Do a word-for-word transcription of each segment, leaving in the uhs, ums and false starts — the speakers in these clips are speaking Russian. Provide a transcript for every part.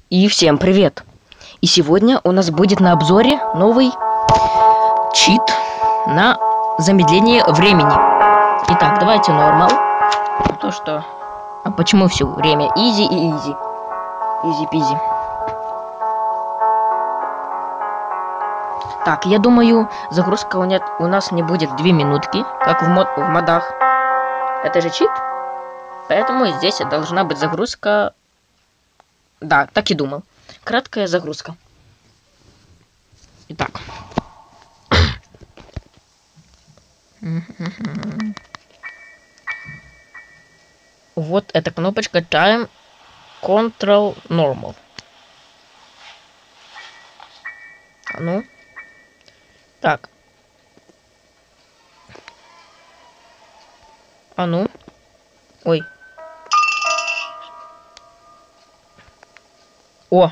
И всем привет! И сегодня у нас будет на обзоре новый чит на замедление времени. Итак, давайте нормал. То что... А почему все время изи и изи? Изи-пизи. Так, я думаю, загрузка у, нет, у нас не будет две минутки, как в, мод, в модах. Это же чит. Поэтому здесь должна быть загрузка... Да, так и думал. Краткая загрузка. Итак. Вот эта кнопочка Time Control Normal. А ну. Так. А ну. Ой. О.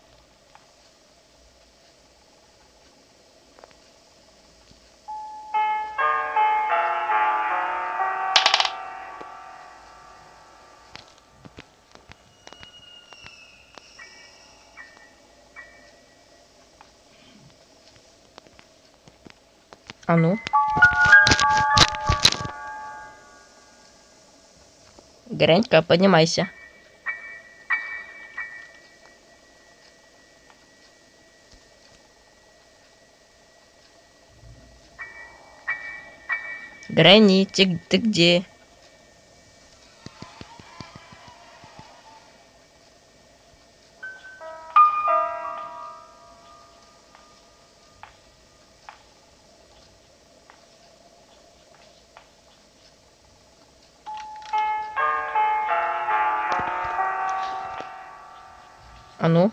А ну. Гренька, поднимайся. Гренни, ты, ты где? А ну.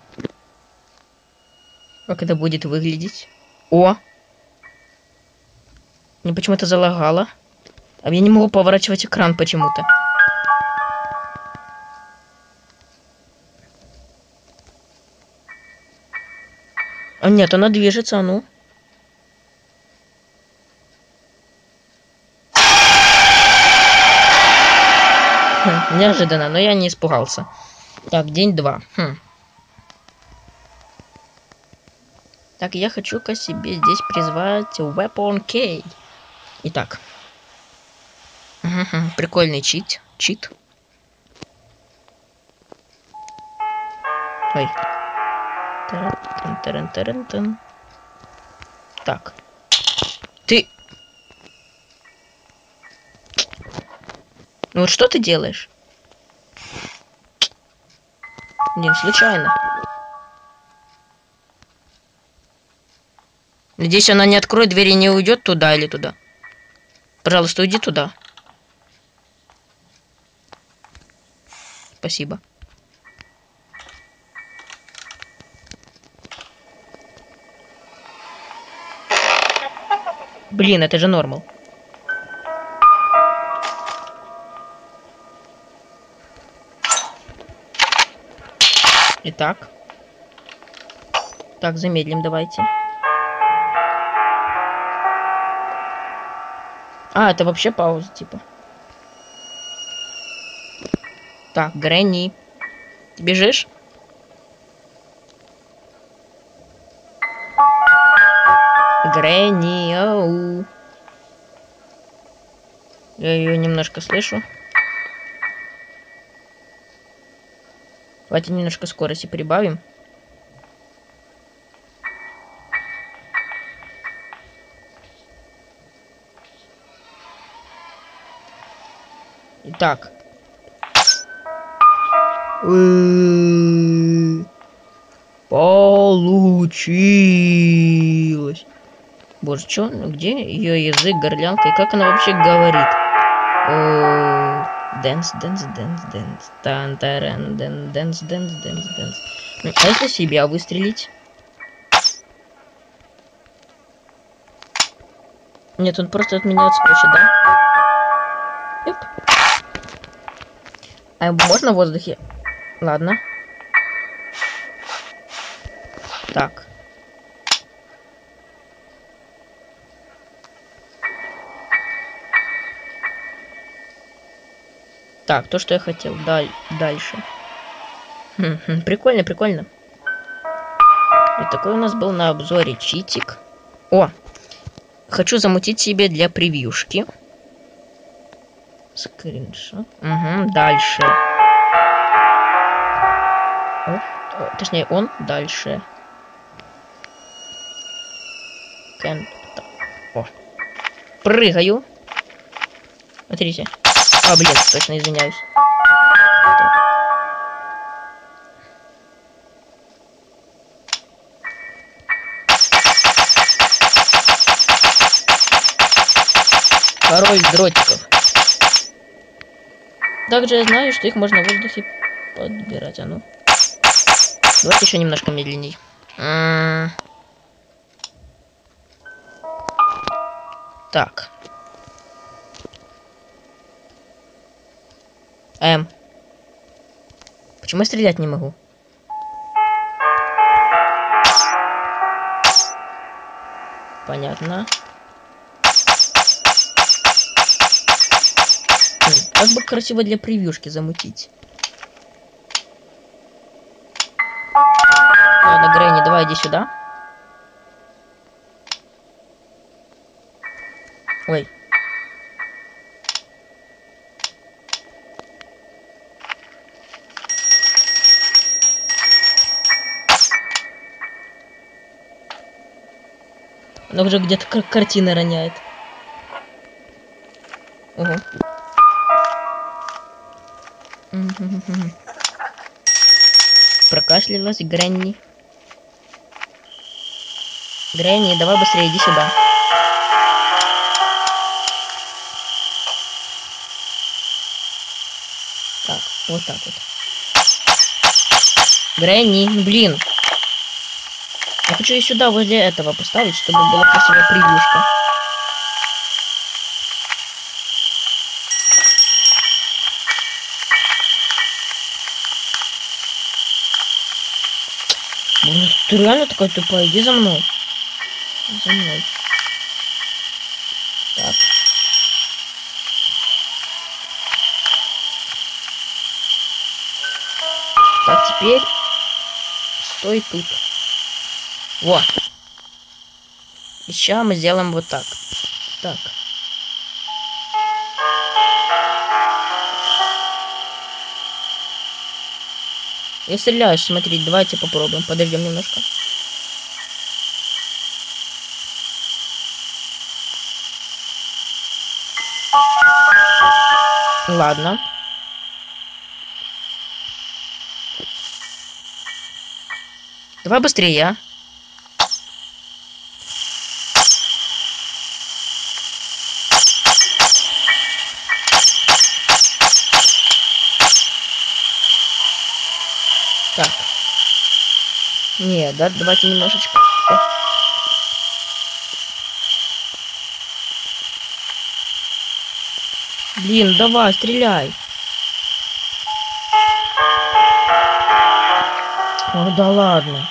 Как это будет выглядеть? О! Мне почему-то залагало. А я не могу поворачивать экран почему-то. А нет, она движется, а ну. Хм, неожиданно, но я не испугался. Так, день два. Хм. Так, я хочу-ка себе здесь призвать Weapon K. Итак. Угу, прикольный чит. Чит. Ой. Таран-таран-таран-таран. Так. Ты... Ну вот что ты делаешь? Блин, случайно. Надеюсь, она не откроет дверь и не уйдет туда или туда. Пожалуйста, уйди туда. Спасибо. Блин, это же нормал. Итак. Так, замедлим давайте. А, это вообще пауза, типа. Так, Гренни. Ты бежишь? Гренни, ау. Я ее немножко слышу. Давайте немножко скорости прибавим. Итак. Получилось. Боже, что? Где ее язык, горлянка? И как она вообще говорит? Дэнс, дэнс, дэнс, дэнс. Тан-таран, дэн, дэнс, дэнс, дэнс, дэнс. А если себя выстрелить? Нет, он просто от меня отскочит, да? Йоп. А можно в воздухе? Ладно. Так. Так, то, что я хотел. Даль дальше. Прикольно, прикольно. И такой у нас был на обзоре читик. О! Хочу замутить себе для превьюшки. Скриншот. Угу, дальше. О, о, точнее, он дальше. Can... О. Прыгаю. Смотрите. А, блин, точно извиняюсь. Король дротиков. Также я знаю, что их можно в воздухе подбирать. А ну. Давайте еще немножко медленней. М-м- так. Эм. Почему я стрелять не могу? Понятно. Как бы красиво для превьюшки замутить. Ладно, Грэнни, давай иди сюда. Ой. Она уже где-то как картины роняет. Ого. Прокашлялась Грэнни. Грэнни, давай быстрее, иди сюда. Так, вот так вот. Грэнни, блин. Я хочу ее сюда, возле этого поставить, чтобы была красивая превьюшка. Блин, ты реально такая тупая? Иди за мной. За мной. Так. Так, теперь стой тут. Вот. И сейчас мы сделаем вот так. Так. Я стреляю, смотри, давайте попробуем. Подождем немножко. Ладно. Давай быстрее, а. Так. Не, да, давайте немножечко. О. Блин, давай, стреляй. Ой, да ладно.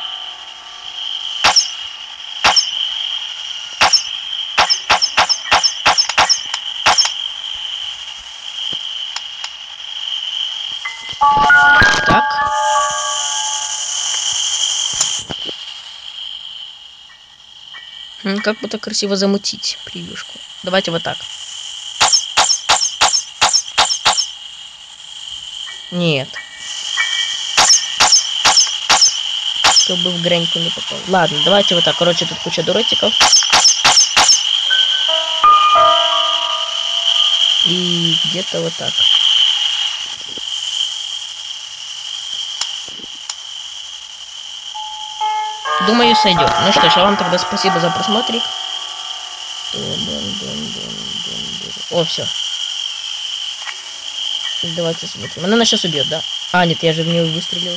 Так. Как бы так красиво замутить превьюшку. Давайте вот так. Нет. Чтобы в граньку не попал. Ладно, давайте вот так. Короче, тут куча дуротиков. И где-то вот так. Думаю, сойдет. Ну что ж, а вам тогда спасибо за просмотрик. О, все. Давайте смотрим. Она нас сейчас убьет, да? А, нет, я же в нее выстрелил.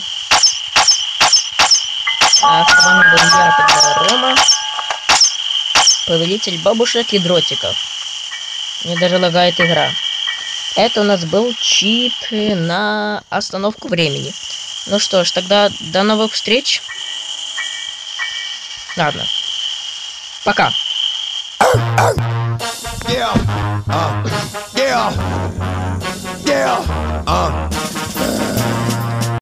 А с вами был я, тогда Рома. Повелитель бабушек и дротиков. Мне даже лагает игра. Это у нас был чит на остановку времени. Ну что ж, тогда до новых встреч. Ладно. Пока. Yeah. Uh. Yeah. Yeah. Uh.